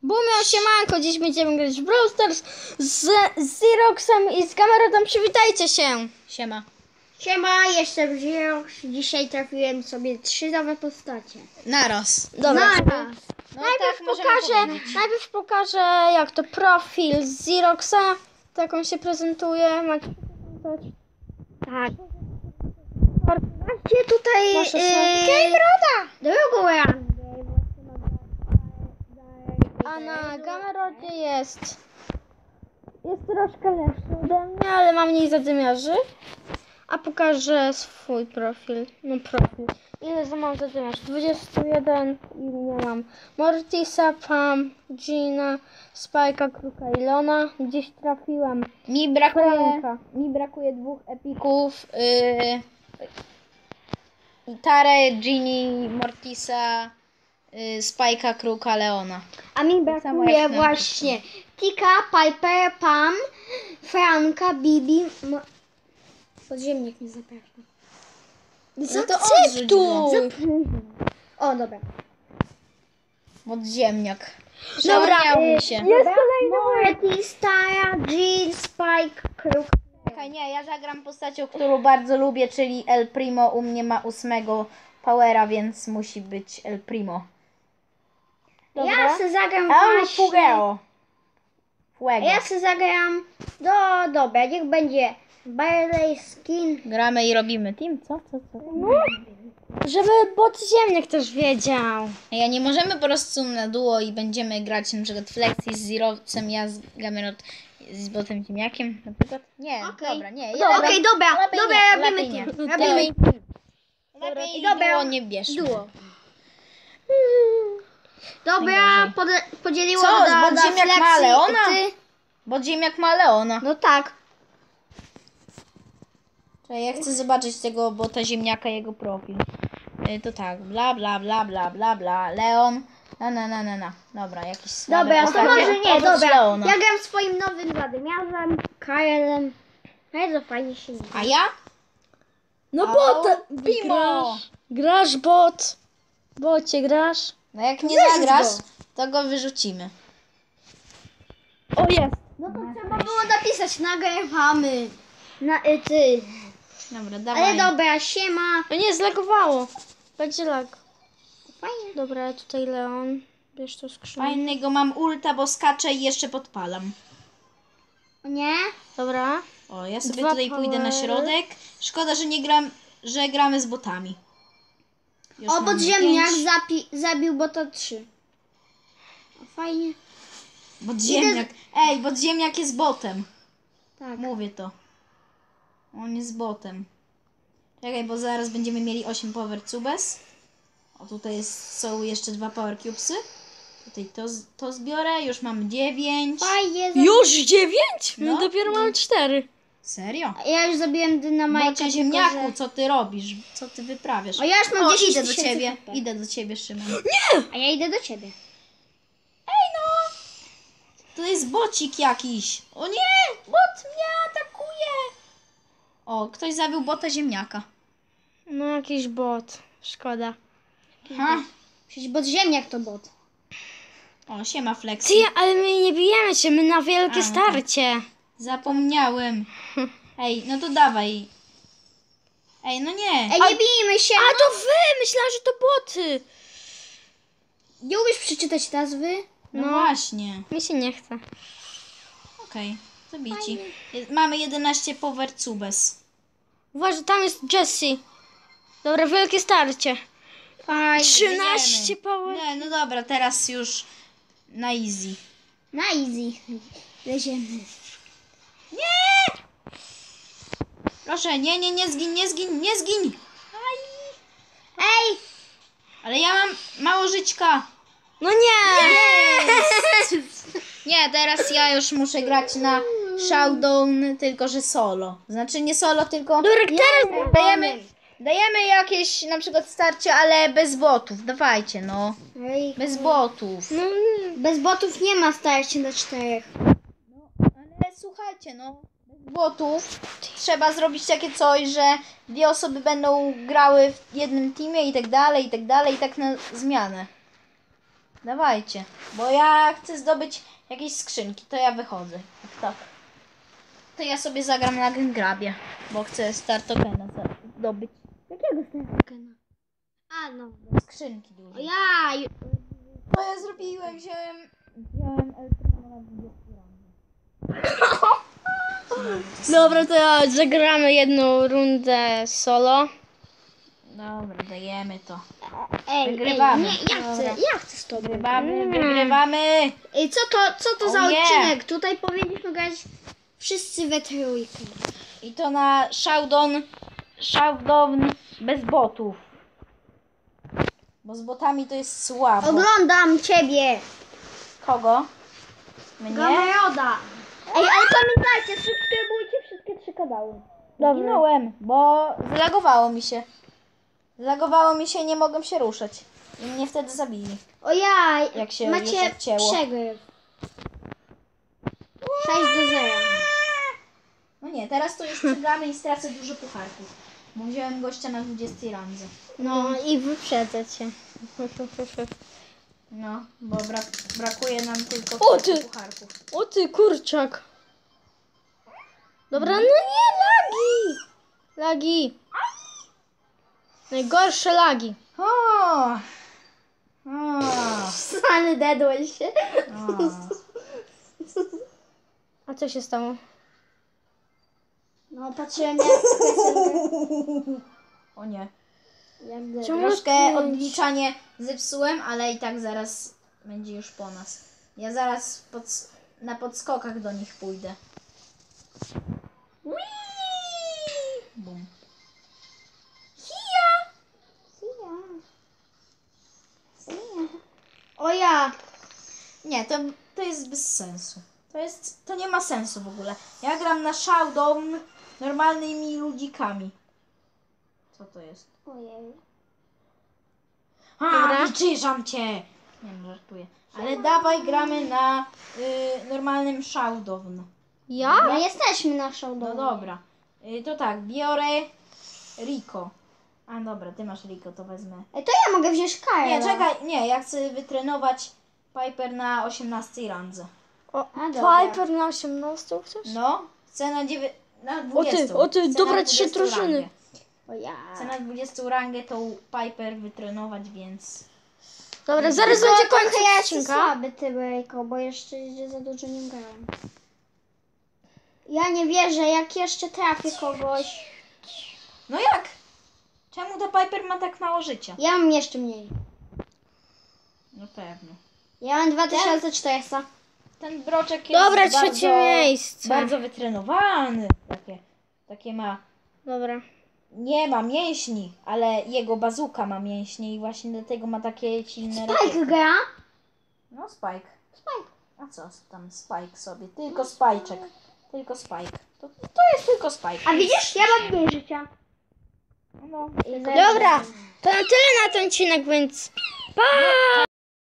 Bumio, siemanko, dziś będziemy grać w Brawl Stars z Ziroxem i z Gamerotem. Przywitajcie się. Siema. Siema, jestem Zirox. Dzisiaj trafiłem sobie 3 nowe postacie. Naraz. Dobra. No Najpierw pokażę jak to profil z Ziroxa. Tak on się prezentuje. Macie Tak. Macie tutaj drugą rangę. A na Gamerodzie jest troszkę lepszy ode mnie, ale mam mniej zadymiarzy. A pokażę swój profil. No profil. Ile mam zadymiarzy? 21 i nie mam Mortisa, Pam, Gina, Spike'a, Kruka i Lona. Gdzieś trafiłem. Mi brakuje 2 epików. Tarę, Ginny, Mortisa, Spike'a, Kruka, Leona. A mi samo brakuje jak na właśnie Tika, Piper, Pam, Franka, Bibi. Podziemnik nie zapraszam. No to odrzuć go. O, dobra. Podziemniak. Dobra, Przełamał mi się. jest kolejny Mortis, Tara, Jean, Spike, Kruk. Czekaj, nie, ja zagram postacią, którą bardzo lubię, czyli El Primo. U mnie ma 8 powera, więc musi być El Primo. Ja se zagram El właśnie. Fuego. Fuego. Ja se zagram. Dobra, niech będzie Barley Skin. Gramy i robimy team, co? Żeby bot ziemniak też wiedział. Ja nie możemy po prostu na duo i będziemy grać na przykład Flexi z Zerowcem, ja z Gamerot z botem ziemniakiem na przykład? Nie, Okej. dobra, nie. Okej, dobra, Lepiej robimy nie. team. Lepiej Lepiej duo nie bierzmy. Duo. Dobra, podzieliło Co? na Bo ziemniak Flexi ma i Leona? ty. Bo ziemniak ma Leona. No tak. Czekaj, ja chcę zobaczyć tego bota ziemniaka, jego profil. To tak, bla bla bla bla bla bla, Leon, na. Dobra, jakiś słaby Dobra, to postacie. może nie, Oprócz dobra. Leona. Ja gram swoim nowym zadymiarzem, Kylem. Bardzo fajnie się A ja? No Au, bot, Primo. grasz bot. Bocie grasz. No jak nie Weź zagrasz, go. to go wyrzucimy. O jest. No to trzeba było napisać, nagrywamy. Ty. Dobra, dawaj. Ale dobra, siema. O nie, zlagowało. Będzie lag. Fajnie. Dobra, tutaj Leon. Bierz to skrzynię. Fajnego mam ulta, bo skaczę i jeszcze podpalam. Nie? Dobra. O, ja sobie 2 tutaj pójdę na powery. środek. Szkoda, że nie gram, że gramy z botami. Już O, mamy podziemniak 5. zabił bota 3. O, fajnie. Podziemniak. Ej, podziemniak jest botem. Tak. Mówię to. On jest botem. Czekaj, bo zaraz będziemy mieli 8 power cubes. O, tutaj są jeszcze 2 power cubesy. Tutaj to zbiorę. Już mam 9. Fajnie. Już 9? My No. dopiero mamy 4. Serio? Ja już zabiłem dynamajka. Bocie ziemniaku, co ty robisz? Co ty wyprawiasz? O, ja już mam O, 10 idę do 000 ciebie. HP. Idę do ciebie, Szymon. A ja idę do ciebie. To jest bocik jakiś. O nie! Bot mnie atakuje! O, ktoś zabił bota ziemniaka. No jakiś bot. Szkoda. Ha? Przecież podziemniak to bot. O, siema Flexi. Ty, ale my nie bijemy się, my na wielkie A, no starcie. Zapomniałem. Ej, no to dawaj. Ej, no nie. Ej, nie bijmy się. A to wy! Myślałam, że to boty. Nie umiesz przeczytać nazwy? No właśnie. Mi się nie chce. Okej, zabici. Mamy 11 power cubes. Uważaj, tam jest Jessie. Dobra, wielkie starcie. Fajnie. 13 Jedziemy. power. Nie, no dobra, teraz już na easy. Na easy. Leziemy. Proszę, nie zgin. Aj. Ej! Ale ja mam mało żyćka. No nie! Nie, teraz ja już muszę grać na Showdown, tylko że solo. Znaczy nie solo, tylko teraz dajemy jakieś na przykład starcie, ale bez botów. Dawajcie, no. Ej, Bez botów. No, bez botów nie ma starcie na 4. Ale słuchajcie, no. Bez botów trzeba zrobić takie coś, że 2 osoby będą grały w jednym teamie i tak dalej, i tak na zmianę. Dawajcie, bo ja chcę zdobyć jakieś skrzynki, to ja wychodzę. Tak. To ja sobie zagram na Grabie, bo chcę Star Tokena zdobyć. Jakiego Startokena? A no. Skrzynki duże. Ja. To ja zrobiłem, wziąłem Eltrona na 20 razy. Dobra, to ja zagramy jedną rundę solo. Dobra, dajemy to. Ej, Wygrywamy. nie, ja chcę z tobą. Wygrywamy. Ej, co to za O nie. odcinek? Tutaj powinniśmy grać wszyscy we trójkę. I to na Showdown bez botów. Bo z botami to jest słabo. Oglądam ciebie. Kogo? Mnie? Gameroda. Ej, ale pamiętajcie, subskrybujcie wszystkie 3 kanały. Zginąłem, bo zlagowało mi się. Zlagowało mi się i nie mogłem się ruszać. I mnie wtedy zabili. O ja, Jak się macie już odcięło. przegryw. 6-0. No nie, teraz to już przegramy i stracę dużo pucharków. Bo wziąłem gościa na 20 randze. No i wyprzedzę cię. No, bo brakuje nam tylko O, ty! pucharków. O ty kurczak. Dobra, no nie, lagi. Lagi. Najgorsze lagi. O! Stany dedłeś się. A co się stało? No patrzyłem jak O nie. Czemu Troszkę pięć? odliczanie zepsułem, ale i tak zaraz będzie już po nas. Ja zaraz na podskokach do nich pójdę. Bum. O ja. Nie, to jest bez sensu. To nie ma sensu w ogóle. Ja gram na Showdown normalnymi ludzikami. Co to jest? Ojej. Dobra. Wyczyżam cię! Nie no, żartuję. Ale dawaj gramy na normalnym Showdown. Ja? No jesteśmy na show. No dobra. To tak, biorę Rico. A dobra, ty masz Rico, to wezmę. Ej, to ja mogę wziąć Kyla. Nie, czekaj, nie, ja chcę wytrenować Piper na 18 randze. O, A, dobra. Piper na 18 chcesz? No, chcę na 20. O ty, Chcę dobra, na 3 20 drużyny. rangę. O ja. Chcę na 20 rangę tą Piper wytrenować, więc... Dobra, zaraz Tylko będzie trochę kończyć ja jestem odcinka. słaby, ty Bejko, bo jeszcze za dużo nie grałem. Ja nie wierzę, jak jeszcze trafię kogoś. No jak? Czemu ta Piper ma tak mało życia? Ja mam jeszcze mniej. No pewno. Ja mam 2400. Ten broczek jest Dobra, bardzo, trzecie miejsce. bardzo wytrenowany. Takie ma... Dobra. Nie ma mięśni, ale jego bazuka ma mięśnie i właśnie dlatego ma takie silne Spike rakiety. gra? No Spike. A co tam Spike sobie? Tylko Spajczek. Tylko Spike. To jest tylko Spike. A widzisz, ja mam mniej życia. No. Dobra, to na tyle na ten odcinek, więc pa!